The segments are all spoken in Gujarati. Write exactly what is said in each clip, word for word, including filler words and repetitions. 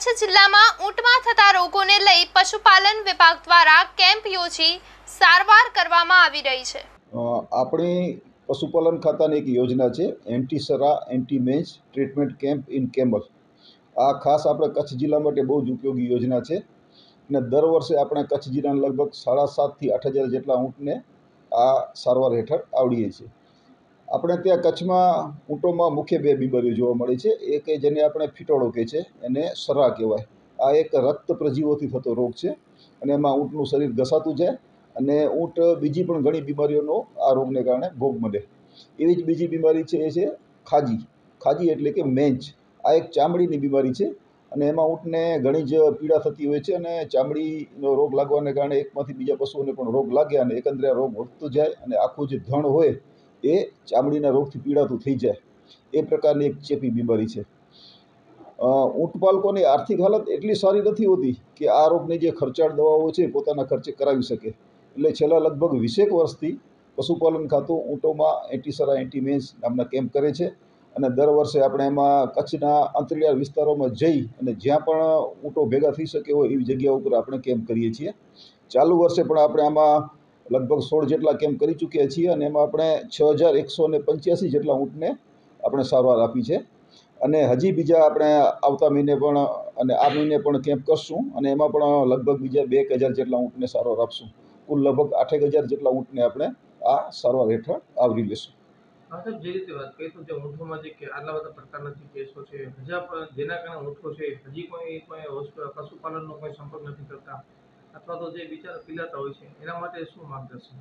કચ્છ જિલ્લામાં ઊંટમાં થતા રોગોને લઈ પશુપાલન વિભાગ દ્વારા કેમ્પ યોજી સારવાર કરવામાં આવી રહી છે। આપણી પશુપાલન ખાતાની એક યોજના છે antisurra anti mange treatment camp in camel. આ ખાસ આપણે કચ્છ જિલ્લા માટે બહુ જ ઉપયોગી યોજના છે અને દર વર્ષે આપણે કચ્છ જિલ્લાના લગભગ સાડા સાતથી આઠ હજાર જેટલા ઊંટને આ સારવાર હેઠળ આવડીએ છીએ। આપણે ત્યાં કચ્છમાં ઊંટોમાં મુખ્ય બે બીમારીઓ જોવા મળે છે। એક જેને આપણે ફીટોળો કહે છે, એને સરા કહેવાય। આ એક રક્ત પ્રજીવોથી થતો રોગ છે અને એમાં ઊંટનું શરીર ઘસાતું જાય અને ઊંટ બીજી પણ ઘણી બીમારીઓનો આ રોગને કારણે ભોગ બને। એવી જ બીજી બીમારી છે એ છે ખાજી। ખાજી એટલે કે મેંચ। આ એક ચામડીની બીમારી છે અને એમાં ઊંટને ઘણી જ પીડા થતી હોય છે અને ચામડીનો રોગ લાગવાને કારણે એકમાંથી બીજા પશુઓને પણ રોગ લાગે અને એકંદરે આ રોગ વધતો જાય અને આખું જે ધણ હોય એ ચામડીના રોગથી પીડાતું થઈ જાય। એ પ્રકારની એક ચેપી બીમારી છે। ઊંટ પાલકોની આર્થિક હાલત એટલી સારી નથી હોતી કે આ રોગની જે ખર્ચાળ દવાઓ છે પોતાના ખર્ચે કરાવી શકે। એટલે છેલ્લા લગભગ વીસેક વર્ષથી પશુપાલન ખાતું ઊંટોમાં એન્ટીસરા એન્ટી મેન્સ નામના કેમ્પ કરે છે અને દર વર્ષે આપણે એમાં કચ્છના અંતરિયાળ વિસ્તારોમાં જઈ અને જ્યાં પણ ઊંટો ભેગા થઈ શકે હોય એવી જગ્યા ઉપર આપણે કેમ્પ કરીએ છીએ। ચાલુ વર્ષે પણ આપણે આમાં લગભગ સોળ જેટલા કેમ્પ કરી ચૂક્યા છીએ અને એમાં આપણે છ હજાર એકસો ને પંચ્યાસી જેટલા ઊંટને આપણે સારવાર આપી છે અને હજી બીજા આપણે આવતા મહિને પણ અને આ મહિને પણ કેમ્પ કરશું અને એમાં પણ લગભગ બીજા બે એક હજાર જેટલા ઊંટને સારવાર આપશું। કુલ લગભગ આઠેક હજાર જેટલા ઊંટને આપણે આ સારવાર હેઠળ આવરી લેશું। હા સાહેબ, જે રીતે વાત કરી તો જે ઊંટોમાં જે કે આટલા બધા પ્રકારના જે કેસો છે હજા પણ જેના કારણે ઊંટો છે હજી કોઈ કોઈ પશુપાલનનો કોઈ સંપર્ક નથી કરતા અથવા તો જે બિચારા પીલાતા હોય છે એના માટે શું માર્ગદર્શન?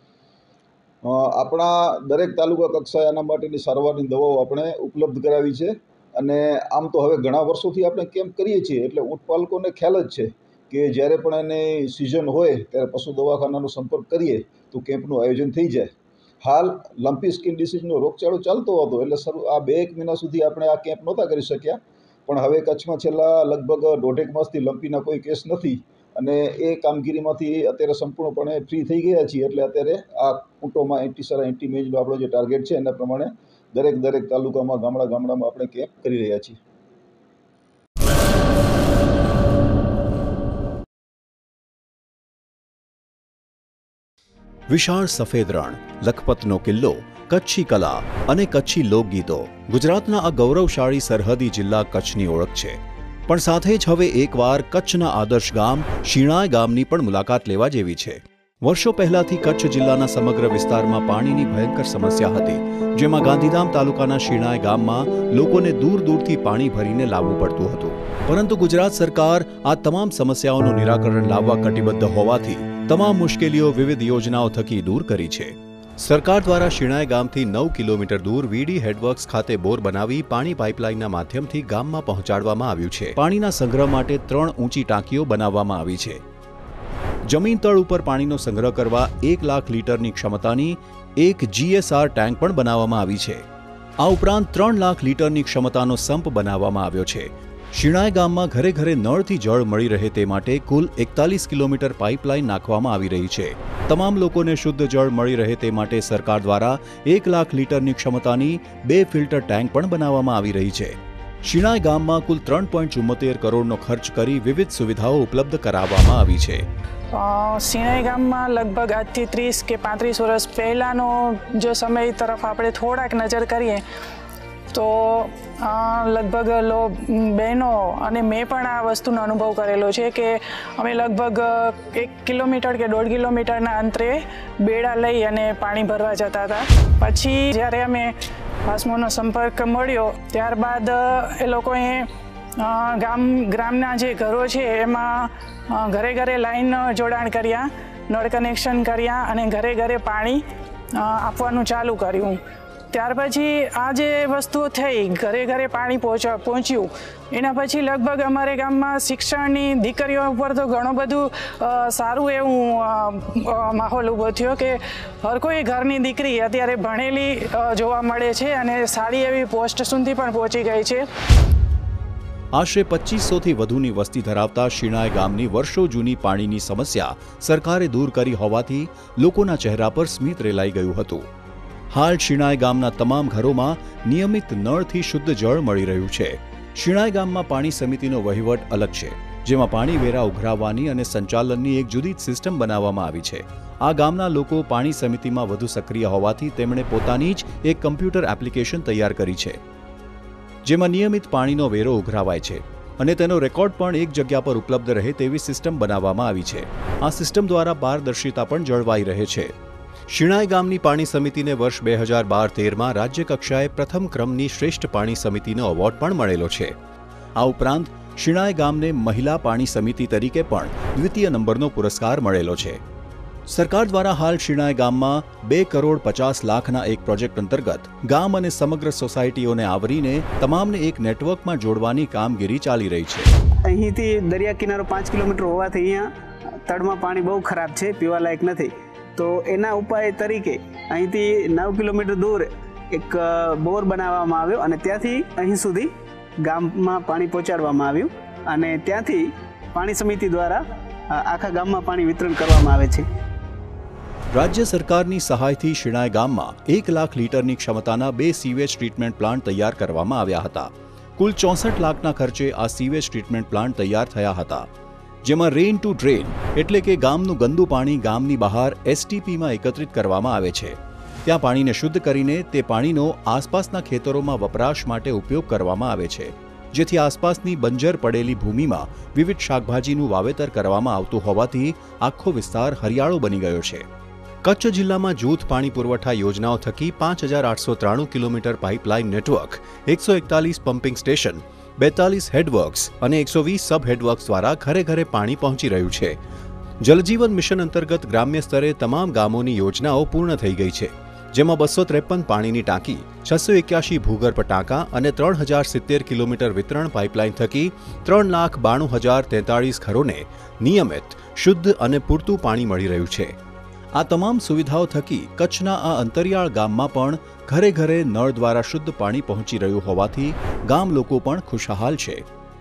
આપણા દરેક તાલુકા કક્ષાએ આના માટેની સારવારની દવાઓ આપણે ઉપલબ્ધ કરાવી છે અને આમ તો હવે ઘણા વર્ષોથી આપણે કેમ્પ કરીએ છીએ એટલે ઊંટ પાલકોને ખ્યાલ જ છે કે જ્યારે પણ એની સિઝન હોય ત્યારે પશુ દવાખાનાનો સંપર્ક કરીએ તો કેમ્પનું આયોજન થઈ જાય। હાલ લંપી સ્કિન ડિસીઝનો રોગચાળો ચાલતો હતો એટલે શરૂ આ બે એક મહિના સુધી આપણે આ કેમ્પ નહોતા કરી શક્યા પણ હવે કચ્છમાં છેલ્લા લગભગ દોઢેક માસથી લંપીના કોઈ કેસ નથી અને એ કામગીરીમાંથી અત્યારે સંપૂર્ણપણે ફ્રી થઈ ગયા છીએ। એટલે અત્યારે આ ઊંટોમાં એન્ટીસરા એન્ટી મેન્સનો આપણો જે ટાર્ગેટ છે એના પ્રમાણે દરેક દરેક તાલુકામાં ગામડા ગામડામાં આપણે કેમ્પ કરી રહ્યા છીએ। વિશાળ સફેદ રણ, લખપતનો કિલ્લો, કચ્છી કલા અને કચ્છી લોકગીતો ગુજરાતના આ ગૌરવશાળી સરહદી જિલ્લા કચ્છની ઓળખ છે। પણ સાથે જ હવે એકવાર કચ્છના આદર્શ ગામ શિણાય ગામની પણ મુલાકાત લેવા જેવી છે। વર્ષો પહેલાથી કચ્છ જિલ્લાના સમગ્ર વિસ્તારમાં પાણીની ભયંકર સમસ્યા હતી, જેમાં ગાંધીધામ તાલુકાના શિણાય ગામમાં લોકોને દૂર દૂરથી પાણી ભરીને લાવવું પડતું હતું। પરંતુ ગુજરાત સરકાર આ તમામ સમસ્યાઓનું નિરાકરણ લાવવા કટિબદ્ધ હોવાથી તમામ મુશ્કેલીઓ વિવિધ યોજનાઓ થકી દૂર કરી છે। સરકાર દ્વારા શિણાય ગામથી નવ કિલોમીટર દૂર વીડી હેડવર્ક્સ ખાતે બોર બનાવી પાણી પાઇપલાઇનના માધ્યમથી ગામમાં પહોંચાડવામાં આવ્યું છે। પાણીના સંગ્રહ માટે ત્રણ ઊંચી ટાંકીઓ બનાવવામાં આવી છે। જમીન તળ ઉપર પાણીનો સંગ્રહ કરવા એક લાખ લીટરની ક્ષમતાની એક જીએસઆર ટેન્ક પણ બનાવવામાં આવી છે। આ ઉપરાંત ત્રણ લાખ લીટરની ક્ષમતાનો સંપ બનાવવામાં આવ્યો છે। શિણાય ગામમાં ઘરે ઘરે નળથી જળ મળી રહે તે માટે કુલ એકતાલીસ કિલોમીટર પાઇપલાઇન નાખવામાં આવી રહી છે। તમામ લોકોને શુદ્ધ જળ મળી રહે તે માટે સરકાર દ્વારા એક લાખ લીટરની ક્ષમતાની બે ફિલ્ટર ટેન્ક પણ બનાવવામાં આવી રહી છે। શિણાય ગામમાં કુલ ત્રણ પોઈન્ટ ચુમ્મોતેર કરોડનો ખર્ચ કરી વિવિધ સુવિધાઓ ઉપલબ્ધ કરાવવામાં આવી છે। શિણાય ગામમાં લગભગ આજથી ત્રીસ કે પાંત્રીસ વર્ષ પહેલાંનો જો સમય તરફ આપણે થોડાક નજર કરીએ તો લગભગ લો બહેનો અને મેં પણ આ વસ્તુનો અનુભવ કરેલો છે કે અમે લગભગ એક કિલોમીટર કે દોઢ કિલોમીટરના અંતરે બેડા લઈ અને પાણી ભરવા જતા હતા। પછી જ્યારે અમે વાસ્મોનો સંપર્ક મળ્યો ત્યારબાદ એ લોકોએ ગામ ગ્રામના જે ઘરો છે એમાં ઘરે ઘરે લાઈન જોડાણ કર્યા, નળ કનેક્શન કર્યા અને ઘરે ઘરે પાણી આપવાનું ચાલુ કર્યું। ત્યાર પછી આ જે વસ્તુઓ થઈ, ઘરે ઘરે પાણી પહોંચ પહોંચ્યું એના પછી લગભગ અમારે ગામમાં શિક્ષણની દીકરીઓ ઉપર તો ઘણું બધું સારું એવું માહોલ ઊભો થયો કે હર કોઈ ઘરની દીકરી અત્યારે ભણેલી જોવા મળે છે અને સારી એવી પોસ્ટ સુધી પણ પહોંચી ગઈ છે। આશરે પચીસોથી વધુની વસ્તી ધરાવતા શિણાય ગામની વર્ષો જૂની પાણીની સમસ્યા સરકારે દૂર કરી હોવાથી લોકોના ચહેરા પર સ્મિત રેલાઈ ગયું હતું। હાલ શિણાય ગામના તમામ ઘરોમાં નિયમિત નળથી શુદ્ધ જળ મળી રહ્યું છે। શિણાય ગામમાં પાણી સમિતિનો વહીવટ અલગ છે, જેમાં પાણી વેરા ઉઘરાવવાની અને સંચાલનની એક જુદી જ સિસ્ટમ બનાવવામાં આવી છે. આ ગામના લોકો પાણી સમિતિમાં વધુ સક્રિય હોવાથી તેમણે પોતાની જ એક કમ્પ્યુટર એપ્લિકેશન તૈયાર કરી છે, જેમાં નિયમિત પાણીનો વેરો ઉઘરાવાય છે અને તેનો રેકોર્ડ પણ એક જગ્યા પર ઉપલબ્ધ રહે તેવી સિસ્ટમ બનાવવામાં આવી છે. આ સિસ્ટમ દ્વારા પારદર્શિતા પણ જળવાઈ રહે છે. શિણાય ગામની પાણી સમિતિને વર્ષ બે હજાર બાર તેરમાં રાજ્ય કક્ષાએ પ્રથમ ક્રમની શ્રેષ્ઠ પાણી સમિતિનો એવોર્ડ પણ મળેલો છે. આ ઉપરાંત શિણાય ગામને મહિલા પાણી સમિતિ તરીકે પણ દ્વિતીય નંબરનો પુરસ્કાર મળેલો છે. સરકાર દ્વારા હાલ શિણાય ગામમાં બે કરોડ પચાસ લાખના એક પ્રોજેક્ટ અંતર્ગત ગામ અને સમગ્ર સોસાયટીઓને આવરીને તમામને એક નેટવર્કમાં જોડવાની કામગીરી ચાલી રહી છે. અહીંથી દરિયા કિનારો પાંચ કિલોમીટર હોવાથી અહીંયા તળમાં પાણી બહુ ખરાબ છે, પીવાલાયક નથી. તો એના ઉપાય તરીકે અહીંથી નવ કિલોમીટર દૂર એક બોર બનાવવામાં આવ્યો અને ત્યાંથી અહીં સુધી ગામમાં પાણી પહોંચાડવામાં આવ્યું અને ત્યાંથી પાણી સમિતિ દ્વારા આખા ગામમાં પાણી વિતરણ કરવામાં આવે છે. રાજ્ય સરકારની સહાયથી શિણાય ગામમાં એક લાખ લીટરની ક્ષમતાના બે સીવેજ ટ્રીટમેન્ટ પ્લાન્ટ તૈયાર કરવામાં આવ્યા હતા. કુલ ચોસઠ લાખના ખર્ચે આ સીવેજ ટ્રીટમેન્ટ પ્લાન્ટ તૈયાર થયા હતા, જેમાં રેન ટુ ડ્રેન એટલે કે ગામનું ગંદુ પાણી ગામની બહાર એસટીપીમાં એકત્રિત કરવામાં આવે છે. ત્યાં પાણીને શુદ્ધ કરીને તે પાણીનો આસપાસના ખેતરોમાં વપરાશ માટે ઉપયોગ કરવામાં આવે છે, જેથી આસપાસની બંજર પડેલી ભૂમિમાં વિવિધ શાકભાજીનું વાવેતર કરવામાં આવતું હોવાથી આખો વિસ્તાર હરિયાળો બની ગયો છે. કચ્છ જિલ્લામાં જૂથ પાણી પુરવઠા યોજનાઓ થકી પાંચ હજાર આઠસો ત્રાણું કિલોમીટર પાઇપલાઇન નેટવર્ક, એકસો એકતાલીસ પમ્પિંગ સ્ટેશન, બેતાલીસ હેડવર્ક્સ અને એકસો વીસ સબ હેડવર્ક્સ દ્વારા ઘરે ઘરે પાણી પહોંચી રહ્યું છે. જલજીવન મિશન અંતર્ગત ગ્રામ્ય સ્તરે તમામ ગામોની યોજનાઓ પૂર્ણ થઈ ગઈ છે, જેમાં બસો ત્રેપન પાણીની ટાંકી, છસો એક્યાસી ભૂગર્ભ ટાંકા અને ત્રણ હજાર સિત્તેર કિલોમીટર વિતરણ પાઇપલાઇન થકી ત્રણ લાખ બાણું હજાર તેતાળીસ ઘરોને નિયમિત, શુદ્ધ અને પૂરતું પાણી મળી રહ્યું છે. આ તમામ સુવિધાઓ થકી કચ્છના આ અંતરિયાળ ગામમાં પણ ઘરે ઘરે નળ દ્વારા શુદ્ધ પાણી પહોંચી રહ્યું હોવાથી ગામ લોકો પણ ખુશહાલ છે.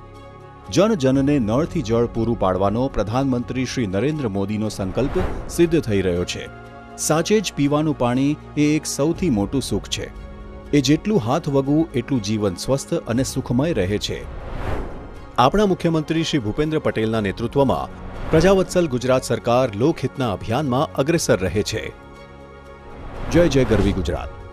જન જનને નળથી જળ પૂરું પાડવાનો પ્રધાનમંત્રી શ્રી નરેન્દ્ર મોદીનો સંકલ્પ સિદ્ધ થઈ રહ્યો છે. સાચે જ પીવાનું પાણી એ એક સૌથી મોટું સુખ છે. એ જેટલું હાથ વગવું એટલું જીવન સ્વસ્થ અને સુખમય રહે છે. આપણા મુખ્યમંત્રી શ્રી ભૂપેન્દ્ર પટેલના નેતૃત્વમાં પ્રજાવત્સલ ગુજરાત સરકાર લોકહિતના અભિયાનમાં અગ્રેસર રહે છે. જય જય ગરવી ગુજરાત.